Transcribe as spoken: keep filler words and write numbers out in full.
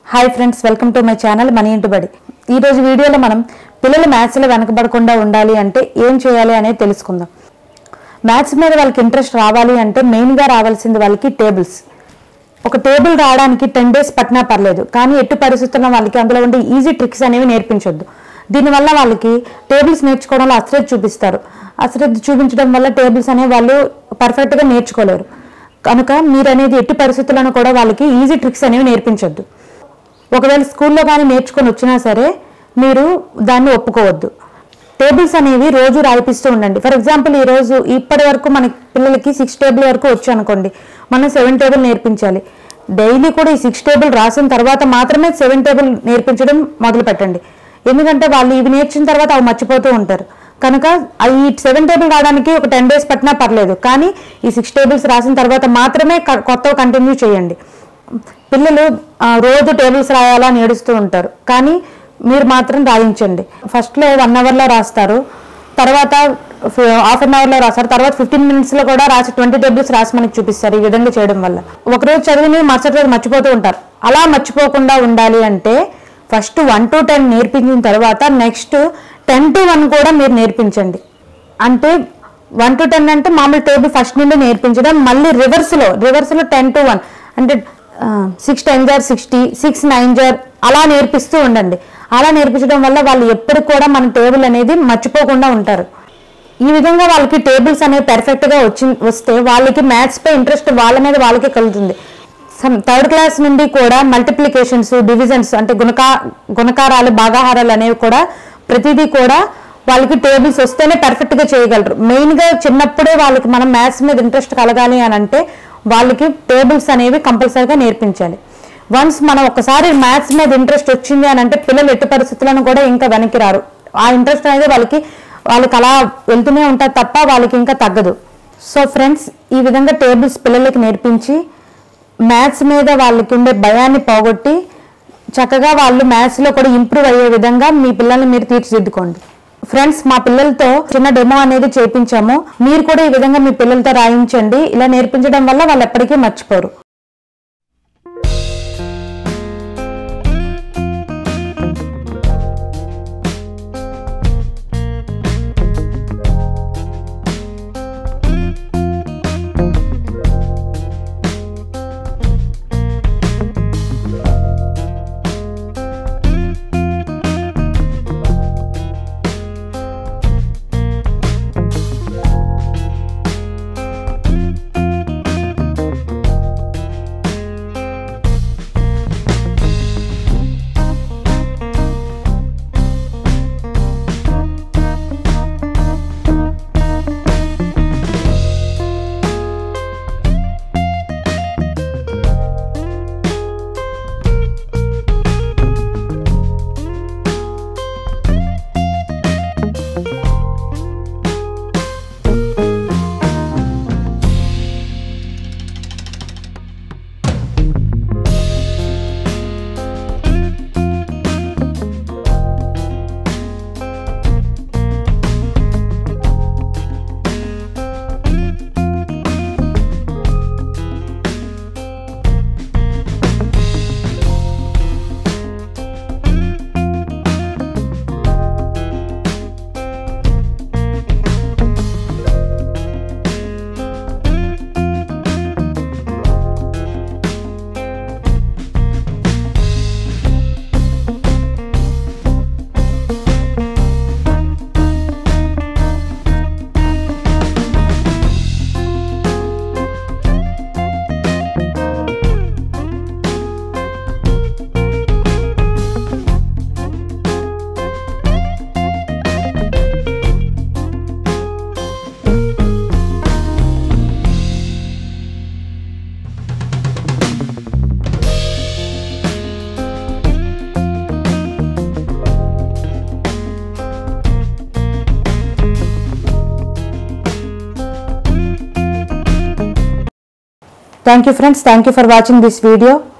Hi friends, welcome to my channel మనీ ఇంటూ బడి. ఈ రోజు వీడియోలో మనం పిల్లలు మ్యాథ్స్ లో వెనకబడకుండా ఉండాలి అంటే ఏం చేయాలి అనేది తెలుసుకుందాం. మ్యాథ్స్ మీద వాళ్ళకి ఇంట్రెస్ట్ రావాలి అంటే మెయిన్ గా రావాల్సింది వాళ్ళకి టేబుల్స్. ఒక టేబుల్ రావడానికి టెన్ డేస్ పట్టినా పర్లేదు, కానీ ఎట్టి పరిస్థితుల్లో వాళ్ళకి అందులో ఉండే ఈజీ ట్రిక్స్ అనేవి నేర్పించొద్దు. దీనివల్ల వాళ్ళకి టేబుల్స్ నేర్చుకోవడంలో అశ్రద్ధ చూపిస్తారు. అశ్రద్ధ చూపించడం వల్ల టేబుల్స్ అనేవి వాళ్ళు పర్ఫెక్ట్ గా నేర్చుకోలేరు. కనుక మీరు అనేది ఎట్టి పరిస్థితులను కూడా వాళ్ళకి ఈజీ ట్రిక్స్ అనేవి నేర్పించొద్దు. ఒకవేళ స్కూల్లో కానీ నేర్చుకొని వచ్చినా సరే మీరు దాన్ని ఒప్పుకోవద్దు. టేబుల్స్ అనేవి రోజు రాయిపిస్తూ ఉండండి. ఫర్ ఎగ్జాంపుల్ ఈ రోజు ఇప్పటి వరకు మన పిల్లలకి సిక్స్ టేబుల్ వరకు వచ్చు అనుకోండి, మనం సెవెన్ టేబుల్ నేర్పించాలి. డైలీ కూడా ఈ సిక్స్ టేబుల్ రాసిన తర్వాత మాత్రమే సెవెన్ టేబుల్ నేర్పించడం మొదలు పెట్టండి. ఎందుకంటే వాళ్ళు ఇవి నేర్చిన తర్వాత అవి మర్చిపోతూ ఉంటారు. కనుక ఈ సెవెన్ టేబుల్ రావడానికి ఒక టెన్ డేస్ పట్టినా పర్లేదు, కానీ ఈ సిక్స్ టేబుల్స్ రాసిన తర్వాత మాత్రమే కొత్తగా కంటిన్యూ చేయండి. పిల్లలు రోజు టేబుల్స్ రాయాలని ఏడుస్తూ ఉంటారు, కానీ మీరు మాత్రం రాయించండి. ఫస్ట్లో వన్ అవర్లో రాస్తారు, తర్వాత హాఫ్ అన్ అవర్లో రాస్తారు, తర్వాత ఫిఫ్టీన్ మినిట్స్లో కూడా రాసి ట్వంటీ టేబుల్స్ రాసి మనకి చూపిస్తారు. ఈ విధంగా చేయడం వల్ల ఒకరోజు చదివి మరుసటి రోజు మర్చిపోతూ ఉంటారు. అలా మర్చిపోకుండా ఉండాలి అంటే ఫస్ట్ వన్ టు టెన్ నేర్పించిన తర్వాత నెక్స్ట్ టెన్ టు వన్ కూడా మీరు నేర్పించండి. అంటే వన్ టు టెన్ అంటే మామూలు టేబుల్ ఫస్ట్ నుండి నేర్పించడం, మళ్ళీ రివర్స్లో రివర్స్లో టెన్ టు వన్ అంటే సిక్స్ టెన్ జార్ సిక్స్టీ, సిక్స్ నైన్ జార్ అలా నేర్పిస్తూ ఉండండి. అలా నేర్పించడం వల్ల వాళ్ళు ఎప్పుడు కూడా మన టేబుల్ అనేది మర్చిపోకుండా ఉంటారు. ఈ విధంగా వాళ్ళకి టేబుల్స్ అనేవి పర్ఫెక్ట్గా వచ్చి వస్తే వాళ్ళకి మ్యాథ్స్ పై ఇంట్రెస్ట్ వాళ్ళ మీద వాళ్ళకే కలుగుతుంది. థర్డ్ క్లాస్ నుండి కూడా మల్టిప్లికేషన్స్, డివిజన్స్ అంటే గుణకా గుణకారాలు భాగాహారాలు అనేవి కూడా ప్రతిదీ కూడా వాళ్ళకి టేబుల్స్ వస్తేనే పర్ఫెక్ట్గా చేయగలరు. మెయిన్గా చిన్నప్పుడే వాళ్ళకి మనం మ్యాథ్స్ మీద ఇంట్రెస్ట్ కలగాలి అని అంటే వాళ్ళకి టేబుల్స్ అనేవి కంపల్సరీగా నేర్పించాలి. వన్స్ మనం ఒకసారి మ్యాథ్స్ మీద ఇంట్రెస్ట్ వచ్చింది అని అంటే పిల్లలు ఎట్టి పరిస్థితులను కూడా ఇంకా వెనక్కి రారు. ఆ ఇంట్రెస్ట్ అనేది వాళ్ళకి వాళ్ళకి అలా వెళ్తూనే ఉంటారు తప్ప వాళ్ళకి ఇంకా తగ్గదు. సో ఫ్రెండ్స్, ఈ విధంగా టేబుల్స్ పిల్లలకి నేర్పించి మ్యాథ్స్ మీద వాళ్ళకి ఉండే భయాన్ని పోగొట్టి చక్కగా వాళ్ళు మ్యాథ్స్లో కూడా ఇంప్రూవ్ అయ్యే విధంగా మీ పిల్లల్ని మీరు తీర్చిదిద్దుకోండి. ఫ్రెండ్స్, మా పిల్లలతో చిన్న డెమో అనేది చేయించాము. మీరు కూడా ఈ విధంగా మీ పిల్లలతో రాయించండి. ఇలా నేర్పించడం వల్ల వాళ్ళు ఎప్పటికీ మర్చిపోరు. Thank you friends, thank you for watching this video.